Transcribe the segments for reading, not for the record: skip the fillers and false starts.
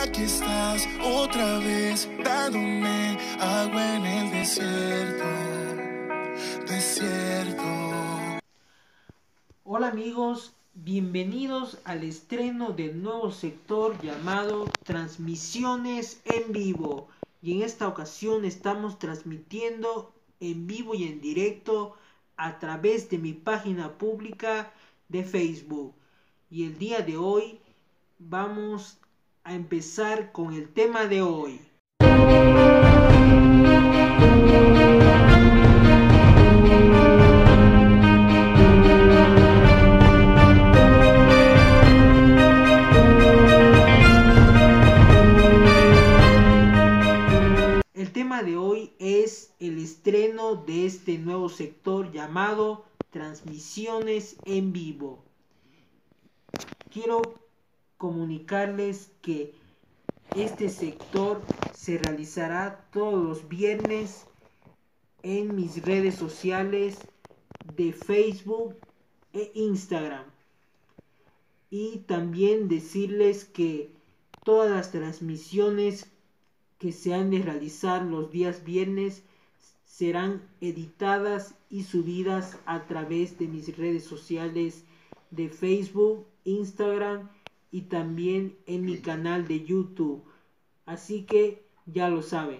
Aquí estás otra vez dándome agua en el desierto. Hola amigos, bienvenidos al estreno del nuevo sector llamado Transmisiones en Vivo. Y en esta ocasión estamos transmitiendo en vivo y en directo a través de mi página pública de Facebook. Y el día de hoy vamos a empezar con el tema de hoy. El tema de hoy es el estreno de este nuevo sector llamado Transmisiones en Vivo. Quiero comunicarles que este sector se realizará todos los viernes en mis redes sociales de Facebook e Instagram. Y también decirles que todas las transmisiones que se han de realizar los días viernes serán editadas y subidas a través de mis redes sociales de Facebook, Instagram y también en mi canal de YouTube. Así que ya lo saben.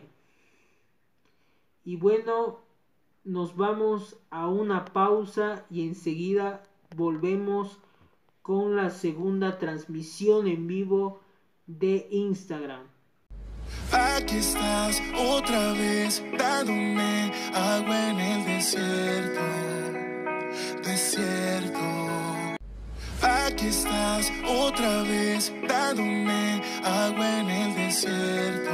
Y bueno, nos vamos a una pausa y enseguida volvemos con la segunda transmisión en vivo de Instagram. Aquí estás otra vez dándome agua en el desierto. Aquí estás otra vez dándome agua en el desierto.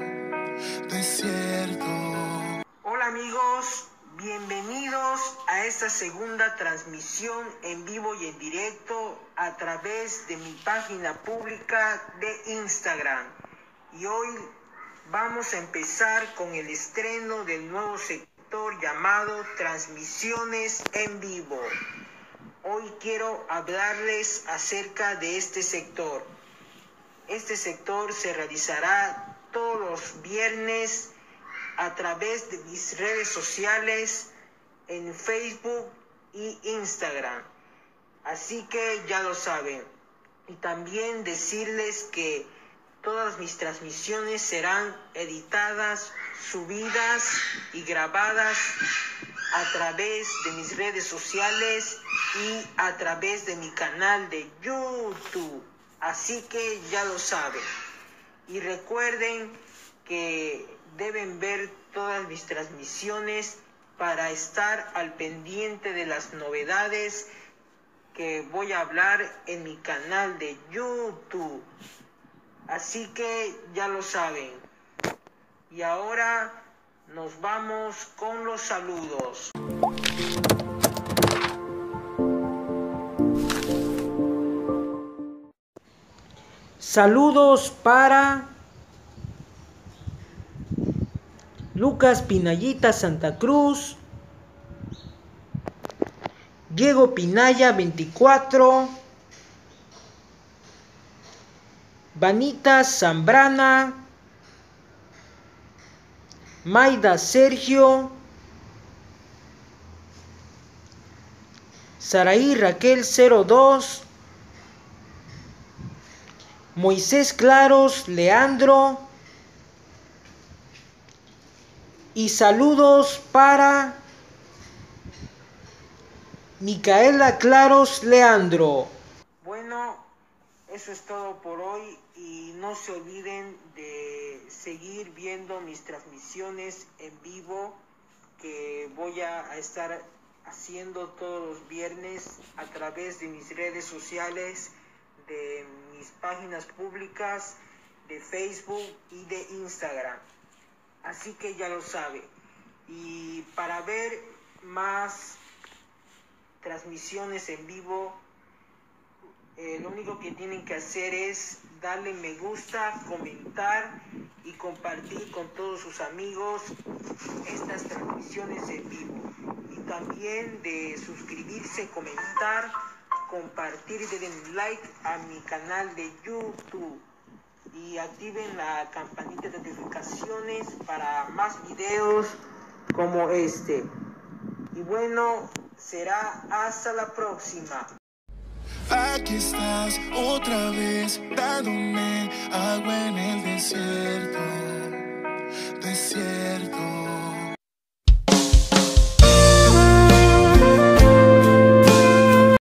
Hola amigos, bienvenidos a esta segunda transmisión en vivo y en directo a través de mi página pública de Instagram. Y hoy vamos a empezar con el estreno del nuevo sector llamado Transmisiones en Vivo. Hoy quiero hablarles acerca de este sector. Este sector se realizará todos los viernes a través de mis redes sociales en Facebook y Instagram. Así que ya lo saben. Y también decirles que todas mis transmisiones serán editadas, subidas y grabadas a través de mis redes sociales y a través de mi canal de YouTube. Así que ya lo saben. Y recuerden que deben ver todas mis transmisiones para estar al pendiente de las novedades que voy a hablar en mi canal de YouTube. Así que ya lo saben. Y ahora nos vamos con los saludos. Saludos para Lucas Pinayita Santa Cruz, Diego Pinaya 24, Vanita Zambrana, Maida Sergio, Saraí Raquel 02, Moisés Claros Leandro, y saludos para Micaela Claros Leandro. Bueno, eso es todo por hoy y no se olviden de seguir viendo mis transmisiones en vivo que voy a estar haciendo todos los viernes a través de mis redes sociales, de mis páginas públicas de Facebook y de Instagram. Así que ya lo saben. Y para ver más transmisiones en vivo, lo único que tienen que hacer es darle me gusta, comentar y compartir con todos sus amigos estas transmisiones en vivo. Y también de suscribirse, comentar, compartir y darle like a mi canal de YouTube. y activen la campanita de notificaciones para más videos como este. Y bueno, será hasta la próxima. Aquí estás otra vez dándome agua en el desierto, desierto.